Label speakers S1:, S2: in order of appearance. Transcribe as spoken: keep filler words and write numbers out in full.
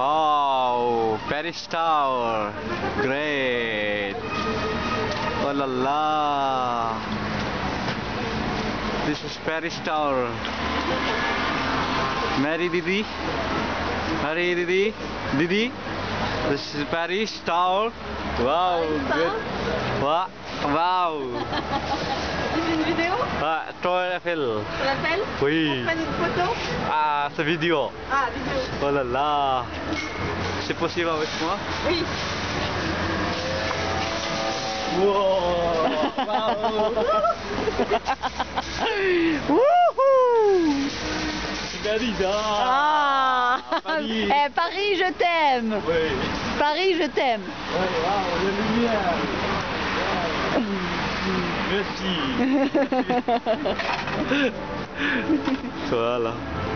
S1: Wow, Paris Tower, great. Oh la la. This is Paris Tower. Mary Didi, Mary Didi, Didi. This is Paris Tower. Wow, good. Wow, wow.
S2: C'est une vidéo?
S1: Ah, Tour Eiffel.
S2: On l'appelle?
S1: Oui.
S2: On prenne une photo?
S1: Ah, c'est vidéo.
S2: Ah, vidéo.
S1: Oh là là. C'est possible avec moi?
S2: Oui.
S1: Wow. Wow.
S2: Wouhou!
S1: C'est Paris,
S2: Ah,
S1: Paris.
S2: Eh, Paris, je t'aime.
S1: Oui.
S2: Paris, je t'aime.
S1: Oui, wow, la lumière. Wow. Merci. Merci. Voilà.